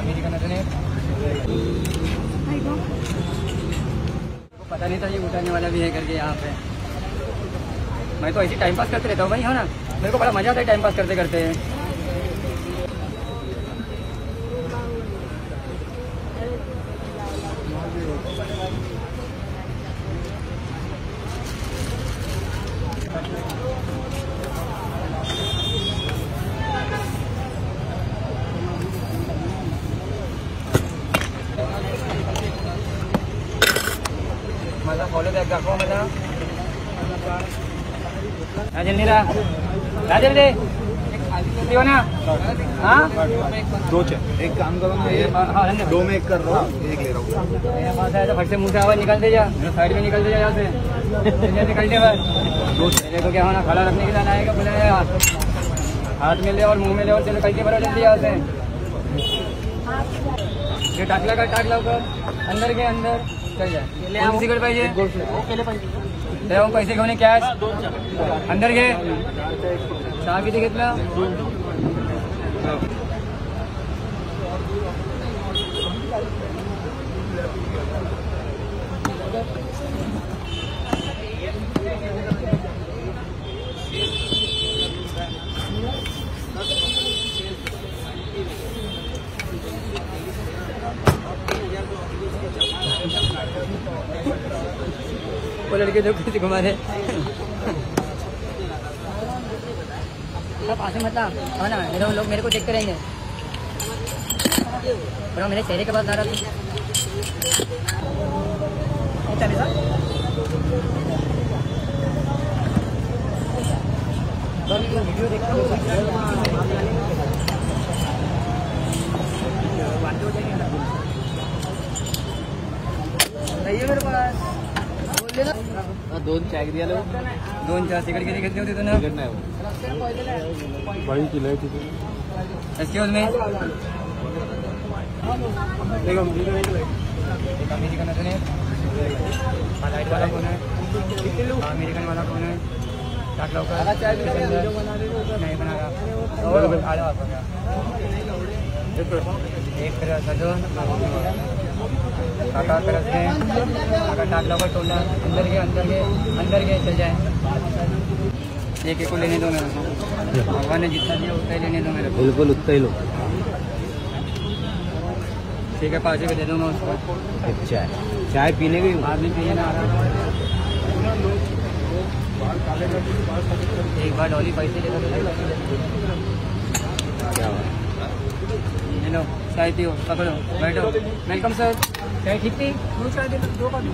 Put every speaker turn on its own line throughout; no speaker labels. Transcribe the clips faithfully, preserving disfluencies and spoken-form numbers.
पता नहीं था ये उठाने वाला भी है करके यहाँ पे। मैं तो ऐसे टाइम पास करते रहता हूँ भाई, है ना। मेरे को बड़ा मजा आता है टाइम पास करते करते। मला फॉलो बॅक दाखवा मला। राजल नहीं रहा, राजल दे हो ना। हाँ
दो चार एक काम करो ना, ये
हाँ
दो में एक कर रहा हूँ, एक ले रहा हूँ।
फट से मुँह से आवाज निकल दे जा, साइड में निकल दे जा यहाँ से निकल दे बस। मेरे को क्या होना, खड़ा रखने के लिए आएगा, बुलाया हाथ में ले और मुँह में ले और चलो कल के बड़ा जल्दी यहाँ से। ये टाकला का टाक लवकर अंदर के अंदर चल जाए। सिगरेट पाहिजे तेव्हा पैसे घेऊन ये कॅश अंदर घे। चहा किती घेतला? वो लड़के जो किसी को मारे पास में मतलब है ना। मेरे लोग मेरे को चेक करेंगे, पर मेरे चेहरे के पास आ रहा वीडियो देखा सही है मेरे पास।
दोन चाय दिया लो,
दोन चार सिगरेट किती घेतली होती तू ना?
बड़ी की लाइट थी।
एक्सक्यूज मी, अमेरिकन अजून एक हा लाईट वाला कोण आहे? हा अमेरिकन वाला कोण आहे? टाक लवकर नाही बनागा आला बघा। एक तर सजून काका करत गए, काका टाक लवकर टोला अंदर के अंदर के अंदर के चल जाए। एक एक को लेने दो मेरे को, भगवान ने जितना दिया उतना ही लेने दो मेरे को।
बिल्कुल उतना ही लो।
ठीक है पाँच रुपये दे दूँगा उसको।
चाय चाय पीने की
बाद में पिए ना। एक बार डॉली पैसे ले लो, चाय पियो, पकड़ो, बैठो। Welcome sir. चाय ठीक थी? दो चाय दे दो का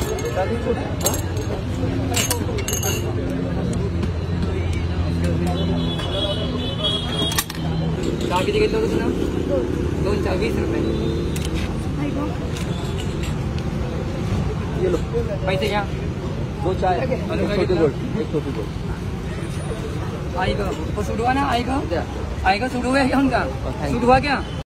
चहा किती घेतलं होतं तुला? दोन चहा वीस रुपये। पैसे घ्या।
दो चाय छोटी गोड, एक छोटी गोड।
आई को सुडवा ना, आई को आई को सुडवा क्या उनका सुडवा क्या?